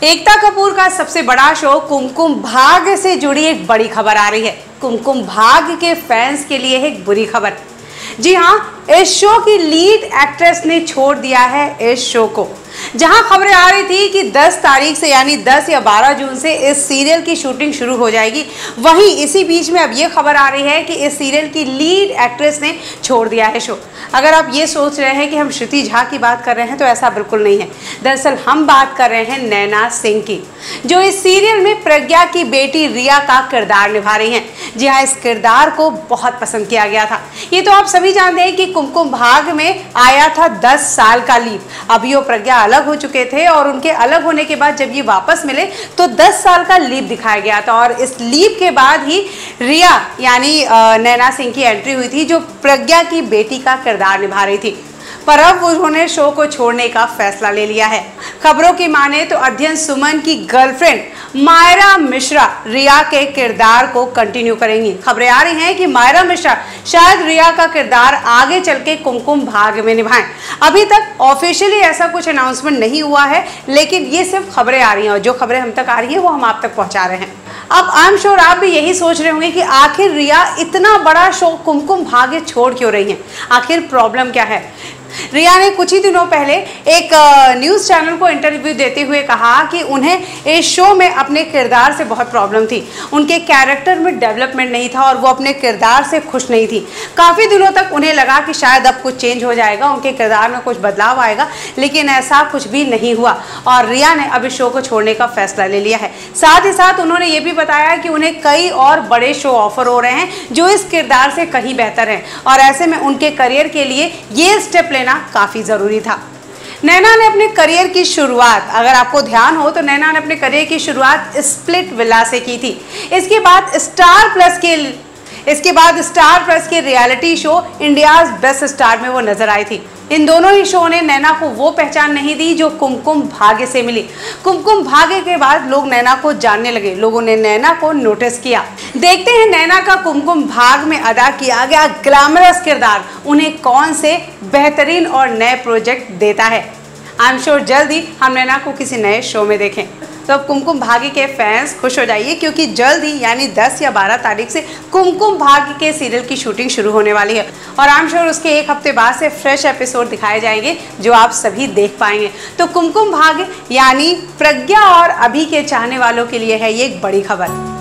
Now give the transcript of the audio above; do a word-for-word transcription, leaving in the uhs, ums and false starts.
एकता कपूर का सबसे बड़ा शो कुमकुम भाग्य से जुड़ी एक बड़ी खबर आ रही है। कुमकुम भाग्य के फैंस के लिए एक बुरी खबर। जी हाँ, इस शो की लीड एक्ट्रेस ने छोड़ दिया है इस शो को। जहां खबरें आ रही थी कि दस तारीख से यानी दस या बारह जून से इस सीरियल की शूटिंग शुरू हो जाएगी, वहीं इसी बीच में अब ये खबर आ रही है कि इस सीरियल की लीड एक्ट्रेस ने छोड़ दिया है शो। अगर आप ये सोच रहे हैं कि हम श्रुति झा की बात कर रहे हैं तो ऐसा बिल्कुल नहीं है। दरअसल हम बात कर रहे हैं नैना सिंह की, जो इस सीरियल में प्रज्ञा की बेटी रिया का किरदार निभा रही हैं। जी हाँ, इस किरदार को बहुत पसंद किया गया था। ये तो आप सभी जानते हैं कि कुमकुम भाग्य में आया था दस साल का लीप। अभी वो प्रज्ञा अलग हो चुके थे और उनके अलग होने के बाद जब ये वापस मिले तो दस साल का लीप दिखाया गया था और इस लीप के बाद ही रिया यानी नैना सिंह की एंट्री हुई थी, जो प्रज्ञा की बेटी का किरदार निभा रही थी। पर अब उन्होंने शो को छोड़ने का फैसला ले लिया है। खबरों की माने तो अध्ययन सुमन की गर्लफ्रेंड मायरा मिश्रा रिया के किरदार को कंटिन्यू करेंगी। खबरें आ रही हैं कि मायरा मिश्रा शायद रिया का किरदार आगे चल के कुमकुम भाग्य में निभाएं। अभी तक ऑफिशियली ऐसा कुछ अनाउंसमेंट नहीं हुआ है, लेकिन ये सिर्फ खबरें आ रही हैं और जो खबरें हम तक आ रही हैं वो हम आप तक पहुंचा रहे हैं। अब आई एम श्योर आप भी यही सोच रहे होंगे कि आखिर रिया इतना बड़ा शो कुमकुम भाग्य छोड़ क्यों रही हैं, आखिर प्रॉब्लम क्या है। रिया ने कुछ ही दिनों पहले एक न्यूज़ चैनल को इंटरव्यू देते हुए कहा कि उन्हें इस शो में अपने किरदार से बहुत प्रॉब्लम थी। उनके कैरेक्टर में डेवलपमेंट नहीं था और वो अपने किरदार से खुश नहीं थी। काफ़ी दिनों तक उन्हें लगा कि शायद अब कुछ चेंज हो जाएगा, उनके किरदार में कुछ बदलाव आएगा, लेकिन ऐसा कुछ भी नहीं हुआ और रिया ने अब इस शो को छोड़ने का फैसला ले लिया है। साथ ही साथ उन्होंने ये भी बताया कि उन्हें कई और बड़े शो ऑफर हो रहे हैं जो इस किरदार से कहीं बेहतर हैं और ऐसे में उनके करियर के लिए ये स्टेप लेना काफी जरूरी था। नैना ने अपने करियर की शुरुआत, अगर आपको ध्यान हो तो नैना ने अपने करियर की शुरुआत स्प्लिट विला से की थी। इसके बाद स्टार प्लस के इसके बाद स्टार प्लस के reality show India's best star में वो नजर आई थी। इन दोनों ही शो ने नैना को वो पहचान नहीं दी जो कुमकुम भाग्य से मिली। कुमकुम भाग्य के बाद लोग नैना को जानने लगे, लोगों ने नैना को नोटिस किया। देखते हैं नैना का कुमकुम भाग्य में अदा किया गया ग्लैमरस किरदार उन्हें कौन से बेहतरीन और नए प्रोजेक्ट देता है। आई एम श्योर जल्द ही हम नैना को किसी नए शो में देखें। तो अब कुमकुम भाग्य के फैंस खुश हो जाइए, क्योंकि जल्द ही यानी दस या बारह तारीख से कुमकुम भाग्य के सीरियल की शूटिंग शुरू होने वाली है और आई एम श्योर उसके एक हफ्ते बाद से फ्रेश एपिसोड दिखाए जाएंगे जो आप सभी देख पाएंगे। तो कुमकुम भाग्य यानी प्रज्ञा और अभी के चाहने वालों के लिए है ये एक बड़ी खबर।